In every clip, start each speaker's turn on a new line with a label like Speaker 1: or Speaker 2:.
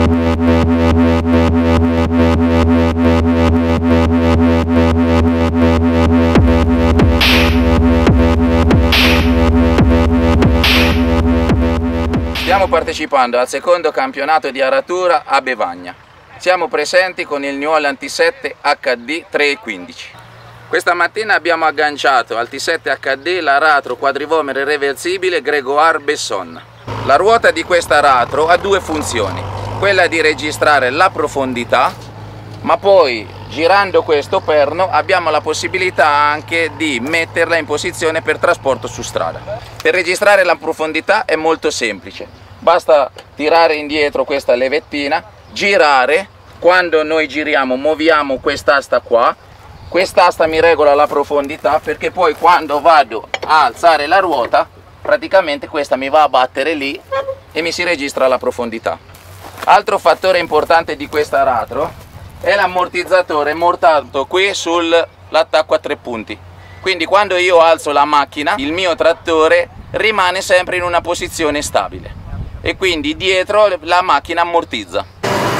Speaker 1: Stiamo partecipando al secondo campionato di aratura a Bevagna. Siamo presenti con il New Holland T7 HD 315. Questa mattina abbiamo agganciato al T7 HD l'aratro quadrivomere reversibile Gregoire Besson. La ruota di questa aratro ha due funzioni, quella di registrare la profondità, ma poi girando questo perno abbiamo la possibilità anche di metterla in posizione per trasporto su strada. Per registrare la profondità è molto semplice, basta tirare indietro questa levettina, girare, quando noi giriamo muoviamo quest'asta qua, quest'asta mi regola la profondità, perché poi quando vado a alzare la ruota praticamente questa mi va a battere lì e mi si registra la profondità. Altro fattore importante di questa aratro è l'ammortizzatore montato qui sull'attacco a 3 punti, quindi quando io alzo la macchina il mio trattore rimane sempre in una posizione stabile e quindi dietro la macchina ammortizza.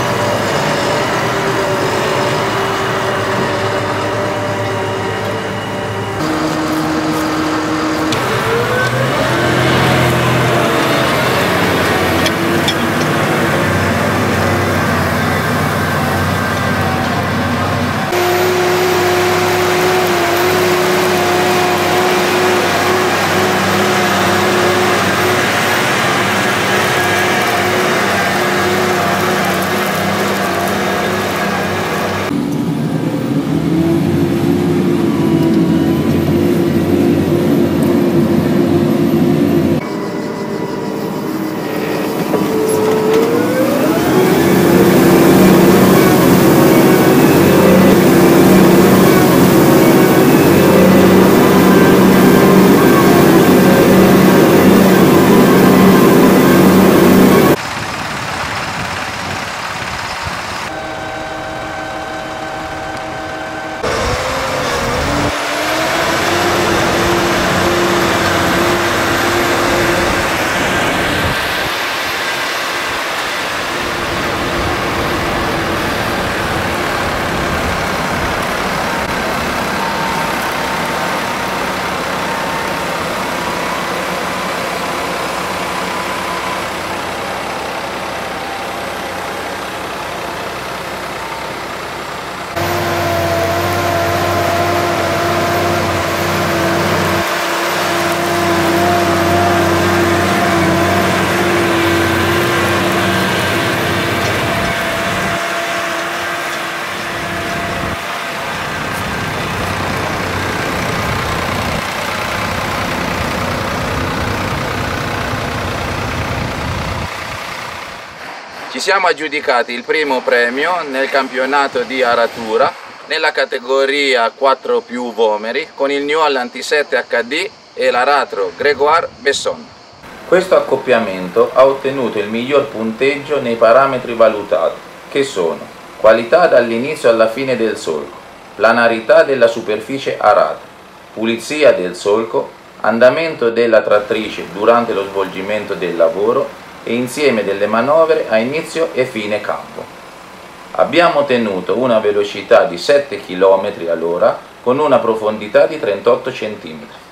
Speaker 1: Ci siamo aggiudicati il primo premio nel campionato di aratura nella categoria 4+ vomeri con il New Holland T7 HD e l'aratro Gregoire Besson. Questo accoppiamento ha ottenuto il miglior punteggio nei parametri valutati, che sono qualità dall'inizio alla fine del solco, planarità della superficie arata, pulizia del solco, andamento della trattrice durante lo svolgimento del lavoro e insieme delle manovre a inizio e fine campo. Abbiamo ottenuto una velocità di 7 km/h con una profondità di 38 cm.